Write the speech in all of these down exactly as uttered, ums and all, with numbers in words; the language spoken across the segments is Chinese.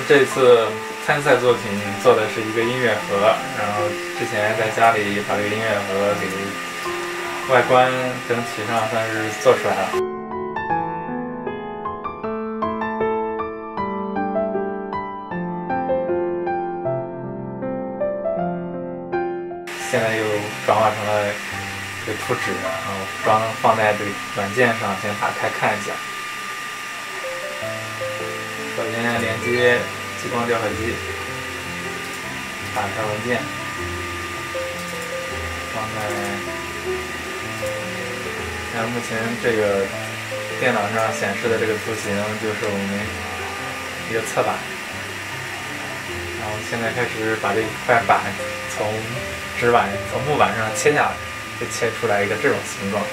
这次参赛作品做的是一个音乐盒，然后之前在家里把这个音乐盒给外观整体上算是做出来了。现在又转化成了这个图纸，然后装放在这个软件上，先打开看一下。首先连接激光雕刻机，打开文件，放在。那目前这个电脑上显示的这个图形就是我们一个侧板。然后现在开始把这一块板从纸板、从木板上切下来，就切出来一个这种形状。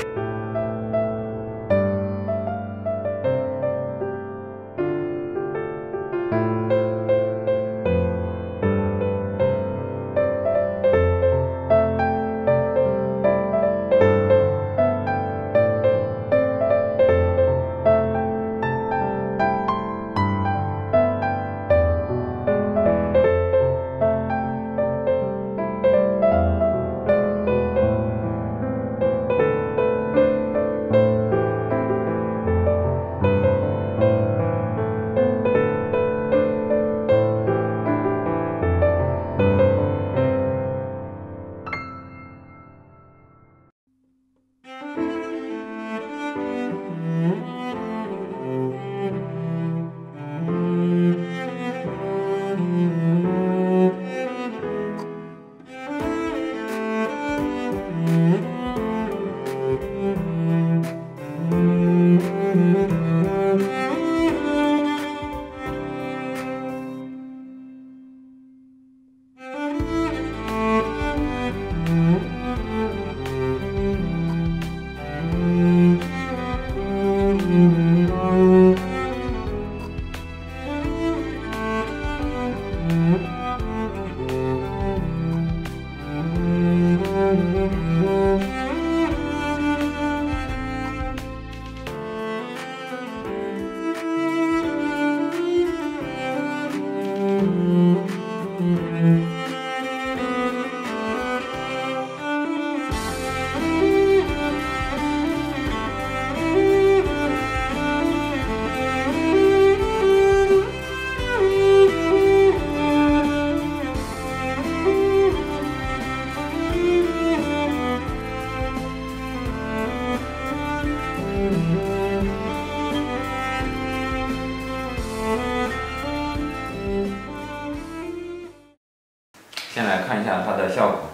先来看一下它的效果。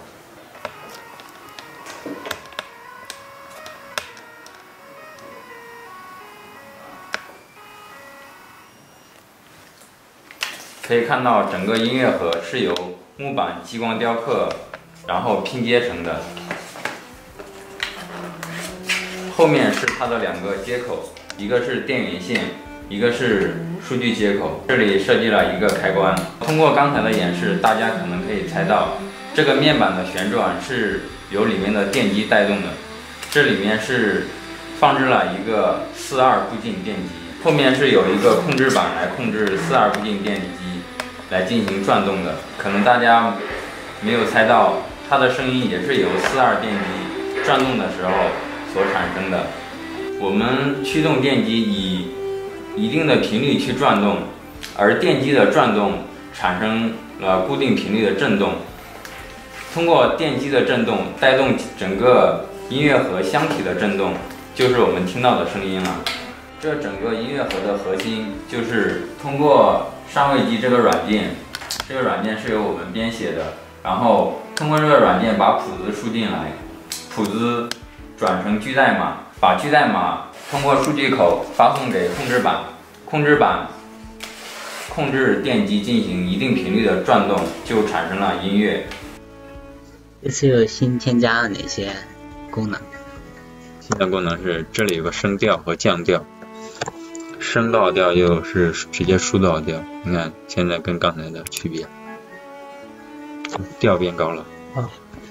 可以看到整个音乐盒是由木板激光雕刻，然后拼接成的。后面是它的两个接口，一个是电源线，一个是数据接口。这里设计了一个开关。通过刚才的演示，大家可能可以猜到，这个面板的旋转是由里面的电机带动的。这里面是放置了一个四二步进电机，后面是有一个控制板来控制四二步进电机来进行转动的。可能大家没有猜到，它的声音也是由四二电机转动的时候所产生的。我们驱动电机以一定的频率去转动，而电机的转动产生了固定频率的振动。通过电机的振动带动整个音乐盒箱体的振动，就是我们听到的声音了。这整个音乐盒的核心就是通过上位机这个软件，这个软件是由我们编写的，然后通过这个软件把谱子输进来，谱子转成句代码，把句代码通过数据口发送给控制板，控制板控制电机进行一定频率的转动，就产生了音乐。 这次又新添加了哪些功能？ 新的功能是这里有个升调和降调，升到调就是直接输到调。你看现在跟刚才的区别，调变高了。 哦。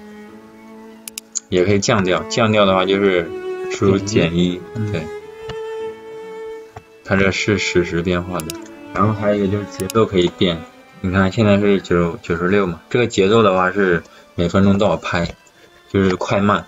也可以降调，降调的话就是输入减一，对。它这是实时变化的。 然后还有一个就是节奏可以变，你看现在是九九十六嘛，这个节奏的话是每分钟多少拍，就是快慢。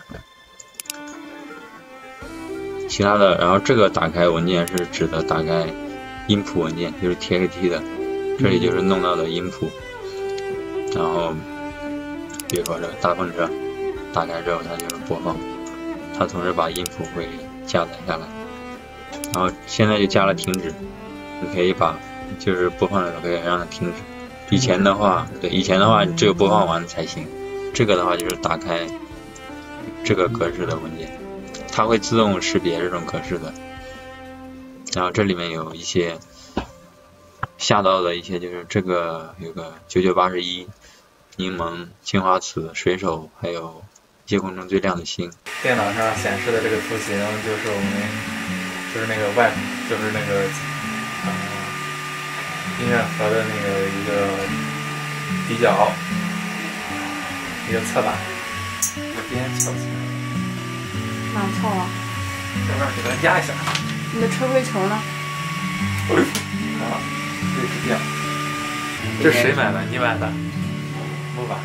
其他的，然后这个打开文件是指的打开音谱文件，就是 T X T 的，这里就是弄到的音谱。然后比如说这个大风车打开之后，它就是播放，它同时把音谱会下载下来。然后现在就加了停止，你可以把就是播放的时候可以让它停止。以前的话，对以前的话，你只有播放完才行。这个的话就是打开这个格式的文件，它会自动识别这种格式的。然后这里面有一些下到的一些，就是这个有个九九八十一、柠檬、青花瓷、水手，还有夜空中最亮的星。 电脑上显示的这个图形就是我们就是那个外就是那个呃音乐盒的那个一个底角一个侧板，这边翘起来， 哪翘啊？ 这边给它压一下。 你的车灰球呢？ 啊，对，是这样。这是谁买的？你买的？木板。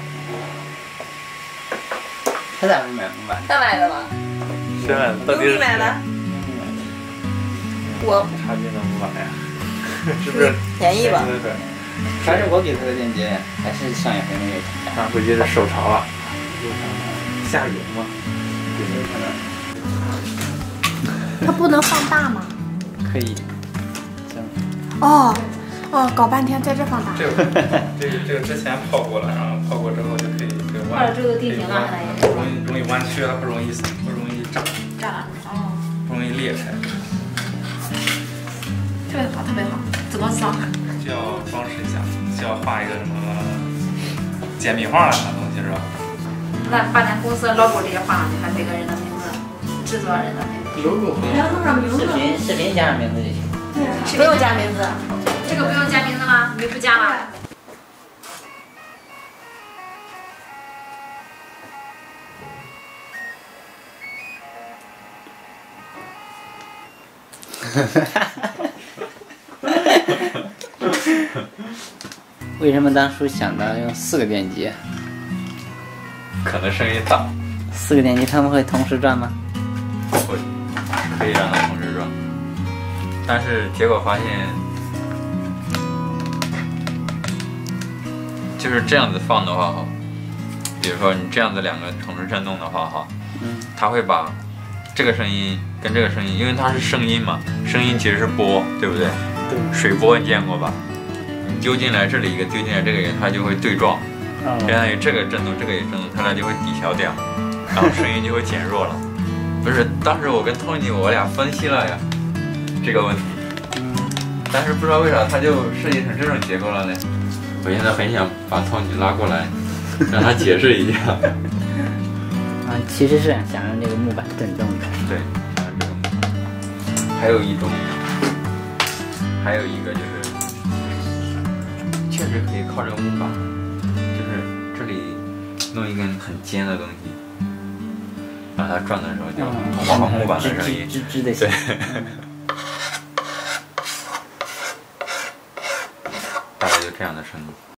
他咋没买木板？ 他买的吧？ 谁买的？到底是你买的？我差劲的木板呀，是不是？ 便宜吧？ 对对对。 还是我给他的链接，还是上一回那个？ 他估计是手潮了，下雨嘛，有没有可能？ 它不能放大吗？ 可以。 哦哦，搞半天在这放大。 这个这个这个之前泡过了，然后泡过之后就可以这个弯， 或者这个地形啊， 不容易容易弯曲，它不容易不容易炸， 炸哦， 不容易裂开。 特别好，特别好。怎么装？ 就要装饰一下，就要画一个什么简笔画什么东西是吧？ 那把咱公司的 logo 直接画上去，还每个人的名字，制作人的名字。 logo 不要弄上名字。 视频视频加上名字就行。 不用加名字。这个不用加名字吗？你们不加吗？ 为什么当初想到用四个电机？ 可能声音大， 四个电机他们会同时转吗？ 会，可以让它同时转，但是结果发现，就是这样子放的话哈，比如说你这样子两个同时震动的话哈， 嗯， 它会把这个声音跟这个声音，因为它是声音嘛，声音其实是波，对不对？ 对。 水波你见过吧？你丢进来这里一个，丢进来这个一个，它就会对撞，相当于这个震动，这个也震动，它俩就会抵消掉，然后声音就会减弱了。不是，当时我跟 Tony 我俩分析了呀这个问题，但是不知道为啥它就设计成这种结构了呢？我现在很想把 Tony 拉过来，让他解释一下。 啊，其实是想让这个木板震动的。 对，想让这个木板。还有一种，还有一个就是，确实可以靠这个木板，就是这里弄一根很尖的东西。让它转的时候就模仿木板的声音， 吱吱的响。 大概就这样的声音。